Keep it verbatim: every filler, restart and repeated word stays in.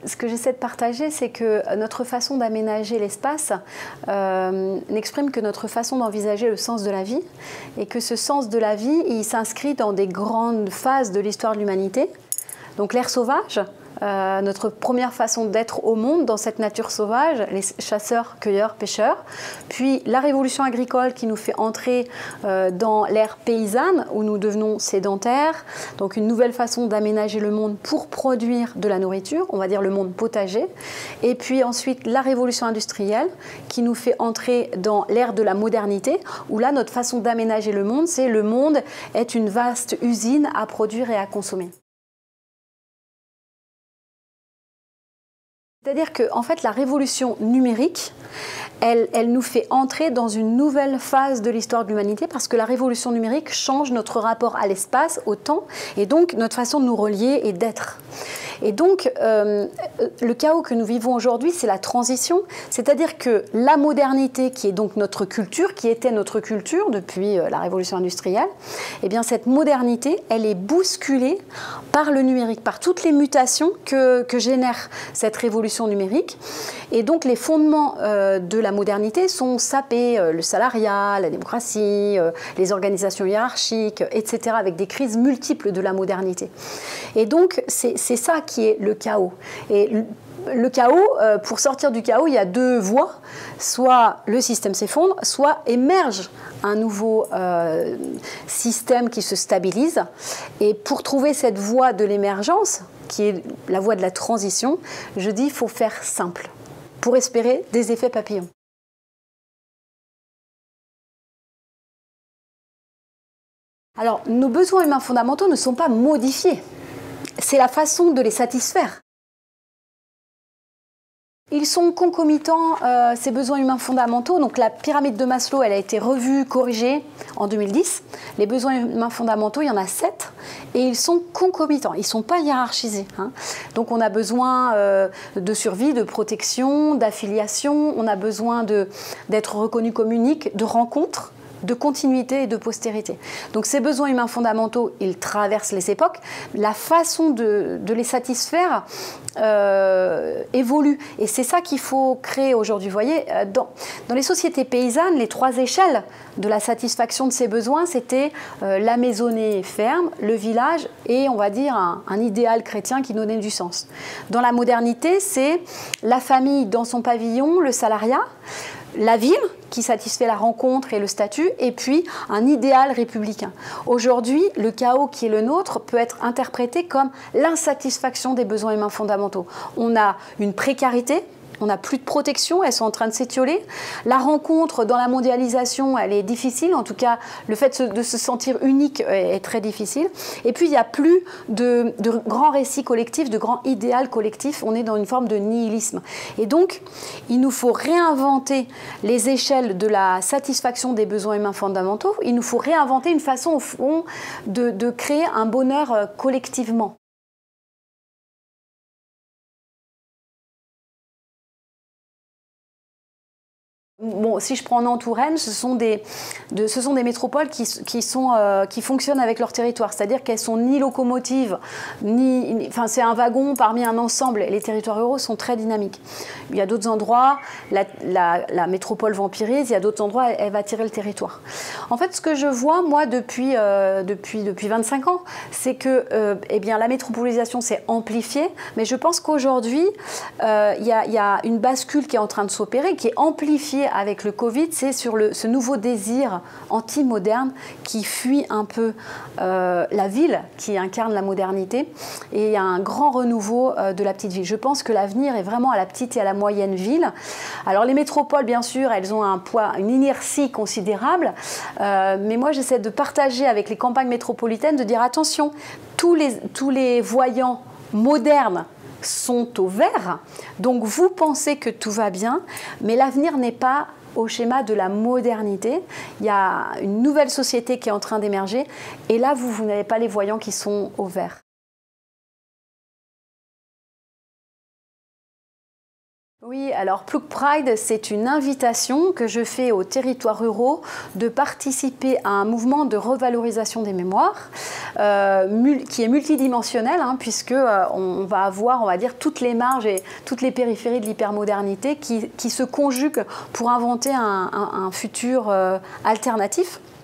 ce que j'essaie de partager, c'est que notre façon d'aménager l'espace euh, n'exprime que notre façon d'envisager le sens de la vie, et que ce sens de la vie, il s'inscrit dans des grandes phases de l'histoire de l'humanité. Donc l'ère sauvage, Euh, notre première façon d'être au monde dans cette nature sauvage, les chasseurs, cueilleurs, pêcheurs. Puis la révolution agricole qui nous fait entrer euh, dans l'ère paysanne où nous devenons sédentaires. Donc une nouvelle façon d'aménager le monde pour produire de la nourriture, on va dire le monde potager. Et puis ensuite la révolution industrielle qui nous fait entrer dans l'ère de la modernité où là notre façon d'aménager le monde, c'est le monde est une vaste usine à produire et à consommer. C'est-à-dire que en fait, la révolution numérique, elle, elle nous fait entrer dans une nouvelle phase de l'histoire de l'humanité parce que la révolution numérique change notre rapport à l'espace, au temps, et donc notre façon de nous relier et d'être. Et donc, euh, le chaos que nous vivons aujourd'hui, c'est la transition, c'est-à-dire que la modernité, qui est donc notre culture, qui était notre culture depuis la révolution industrielle, eh bien cette modernité, elle est bousculée par le numérique, par toutes les mutations que, que génère cette révolution numérique. Et donc, les fondements euh, de la modernité sont sapés, euh, le salariat, la démocratie, euh, les organisations hiérarchiques, et cetera, avec des crises multiples de la modernité. Et donc, c'est ça qui est le chaos. Et le chaos, euh, pour sortir du chaos, il y a deux voies. Soit le système s'effondre, soit émerge un nouveau euh, système qui se stabilise. Et pour trouver cette voie de l'émergence, qui est la voie de la transition, je dis qu'il faut faire simple pour espérer des effets papillons. Alors, nos besoins humains fondamentaux ne sont pas modifiés. C'est la façon de les satisfaire. Ils sont concomitants, euh, ces besoins humains fondamentaux. Donc la pyramide de Maslow, elle a été revue, corrigée en deux mille dix. Les besoins humains fondamentaux, il y en a sept. Et ils sont concomitants, ils ne sont pas hiérarchisés. Hein. Donc on a besoin euh, de survie, de protection, d'affiliation. On a besoin d'être reconnu comme unique, de rencontre, de continuité et de postérité. Donc ces besoins humains fondamentaux, ils traversent les époques. La façon de, de les satisfaire euh, évolue. Et c'est ça qu'il faut créer aujourd'hui. Vous voyez, dans, dans les sociétés paysannes, les trois échelles de la satisfaction de ces besoins, c'était euh, la maisonnée ferme, le village et, on va dire, un, un idéal chrétien qui donnait du sens. Dans la modernité, c'est la famille dans son pavillon, le salariat, la ville qui satisfait la rencontre et le statut, et puis un idéal républicain. Aujourd'hui, le chaos qui est le nôtre peut être interprété comme l'insatisfaction des besoins humains fondamentaux. On a une précarité, on n'a plus de protection, elles sont en train de s'étioler. La rencontre dans la mondialisation, elle est difficile, en tout cas le fait de se sentir unique est très difficile. Et puis il n'y a plus de, de grands récits collectifs, de grands idéaux collectifs, on est dans une forme de nihilisme. Et donc il nous faut réinventer les échelles de la satisfaction des besoins humains fondamentaux, il nous faut réinventer une façon au fond de, de créer un bonheur collectivement. Bon, si je prends Nantes ou Rennes, ce sont des, de, ce sont des métropoles qui, qui, sont, euh, qui fonctionnent avec leur territoire, c'est-à-dire qu'elles sont ni locomotives, ni, ni enfin c'est un wagon parmi un ensemble. Les territoires ruraux sont très dynamiques. Il y a d'autres endroits, la, la, la métropole vampirise, il y a d'autres endroits, elle, elle va tirer le territoire. En fait, ce que je vois, moi, depuis, euh, depuis, depuis vingt-cinq ans, c'est que euh, eh bien, la métropolisation s'est amplifiée, mais je pense qu'aujourd'hui, euh, il y a, il y a une bascule qui est en train de s'opérer, qui est amplifiée avec le Covid, c'est sur le, ce nouveau désir anti-moderne qui fuit un peu euh, la ville, qui incarne la modernité, et il y a un grand renouveau euh, de la petite ville. Je pense que l'avenir est vraiment à la petite et à la moyenne ville. Alors les métropoles, bien sûr, elles ont un poids, une inertie considérable, euh, mais moi j'essaie de partager avec les campagnes métropolitaines, de dire attention, tous les, tous les voyants modernes sont au vert, donc vous pensez que tout va bien, mais l'avenir n'est pas au schéma de la modernité. Il y a une nouvelle société qui est en train d'émerger, et là, vous, vous n'avez pas les voyants qui sont au vert. Oui, alors Ploug Pride, c'est une invitation que je fais aux territoires ruraux de participer à un mouvement de revalorisation des mémoires euh, qui est multidimensionnel, hein, puisque euh, on va avoir, on va dire, toutes les marges et toutes les périphéries de l'hypermodernité qui, qui se conjuguent pour inventer un, un, un futur euh, alternatif.